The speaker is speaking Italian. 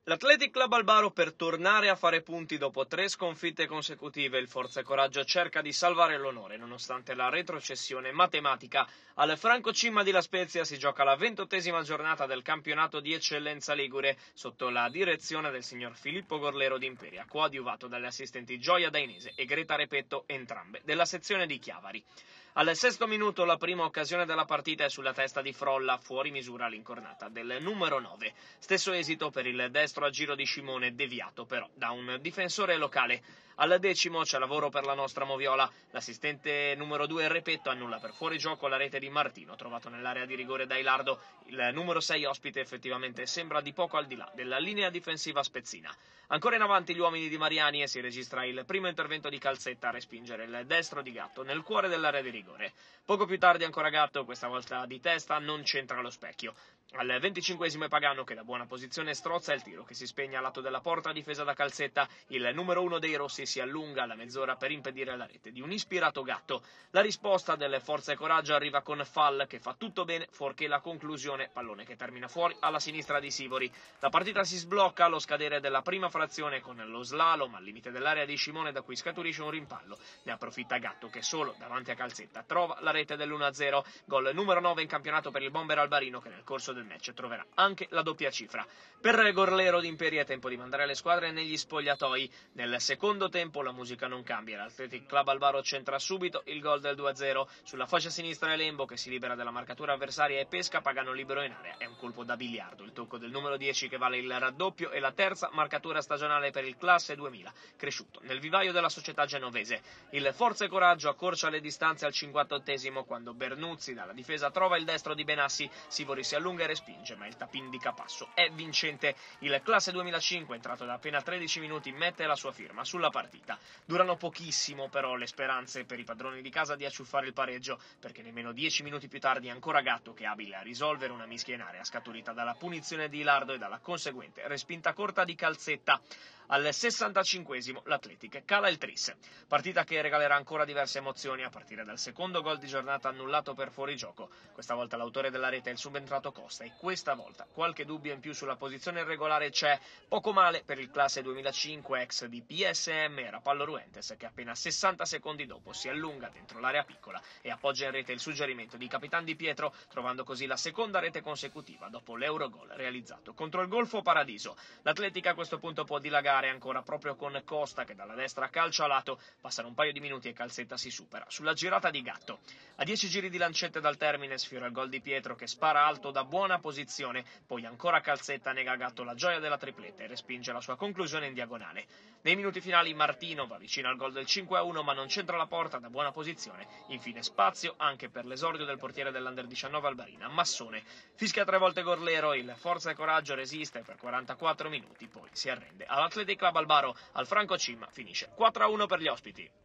L'Athletic Club Albaro per tornare a fare punti dopo 3 sconfitte consecutive. Il Forza e Coraggio cerca di salvare l'onore nonostante la retrocessione matematica. Al Franco Cimma di La Spezia si gioca la 28ª giornata del campionato di eccellenza ligure sotto la direzione del signor Filippo Gorlero d'Imperia, coadiuvato dalle assistenti Gioia Dainese e Greta Repetto, entrambe della sezione di Chiavari. Al sesto minuto la prima occasione della partita è sulla testa di Frolla, fuori misura l'incornata del numero 9. Stesso esito per il destro a giro di Scimone, deviato però da un difensore locale. Al decimo c'è lavoro per la nostra Moviola. L'assistente numero 2 Repetto annulla per fuorigioco la rete di Martino, trovato nell'area di rigore da Ilardo. Il numero 6 ospite effettivamente sembra di poco al di là della linea difensiva spezzina. Ancora in avanti gli uomini di Mariani e si registra il primo intervento di Calzetta a respingere il destro di Gatto nel cuore dell'area di rigore. Poco più tardi ancora Gatto, questa volta di testa, non c'entra lo specchio. Al 25esimo è Pagano che da buona posizione strozza il tiro che si spegne al lato della porta difesa da Calzetta. Il numero 1 dei rossi si allunga alla mezz'ora per impedire la rete di un ispirato Gatto. La risposta delle Forza e Coraggio arriva con Fall che fa tutto bene fuorché la conclusione, pallone che termina fuori alla sinistra di Sivori. La partita si sblocca allo scadere della prima frazione con lo slalom al limite dell'area di Scimone da cui scaturisce un rimpallo. Ne approfitta Gatto che solo davanti a Calzetta trova la rete dell'1-0, gol numero 9 in campionato per il bomber albarino che nel corso del match troverà anche la doppia cifra. Per Gorlero d'Imperia è tempo di mandare le squadre negli spogliatoi. Nel secondo tempo la musica non cambia, l'Athletic Club Albaro centra subito il gol del 2-0. Sulla fascia sinistra è Lembo che si libera dalla marcatura avversaria e pesca Pagano libero in area. È un colpo da biliardo, il tocco del numero 10 che vale il raddoppio e la terza marcatura stagionale per il classe 2000, cresciuto nel vivaio della società genovese. Il Forza e Coraggio accorcia le distanze al 58esimo quando Bernuzzi dalla difesa trova il destro di Benassi, Sivori si allunga e respinge, ma il tapin di Capasso è vincente. Il classe 2005, entrato da appena 13 minuti, mette la sua firma sulla partita. Durano pochissimo però le speranze per i padroni di casa di acciuffare il pareggio, perché nemmeno 10 minuti più tardi ancora Gatto che è abile a risolvere una mischia in area scaturita dalla punizione di Ilardo e dalla conseguente respinta corta di Calzetta. Al 65esimo l'Athletic cala il tris. Partita che regalerà ancora diverse emozioni a partire dal secondo gol di giornata annullato per fuorigioco. Questa volta l'autore della rete è il subentrato Costa e questa volta qualche dubbio in più sulla posizione irregolare c'è. Poco male per il classe 2005 ex di PSM era Pallo Ruentes che appena 60 secondi dopo si allunga dentro l'area piccola e appoggia in rete il suggerimento di Capitan Di Pietro, trovando così la seconda rete consecutiva dopo l'Eurogol realizzato contro il Golfo Paradiso. L'Atletica a questo punto può dilagare ancora proprio con Costa che dalla destra calcia a lato, passano un paio di minuti e Calzetta si supera sulla girata di Gatto. A 10 giri di lancette dal termine sfiora il gol di Pietro che spara alto da buona posizione, poi ancora Calzetta nega a Gatto la gioia della tripletta e respinge la sua conclusione in diagonale. Nei minuti finali Martino va vicino al gol del 5-1 ma non centra la porta da buona posizione, infine spazio anche per l'esordio del portiere dell'Under 19 Albarina, Massone. Fischia 3 volte Gorlero, il Forza e Coraggio resiste per 44 minuti, poi si arrende all'Athletic Club Albaro. Al Franco Cimma finisce 4-1 per gli ospiti.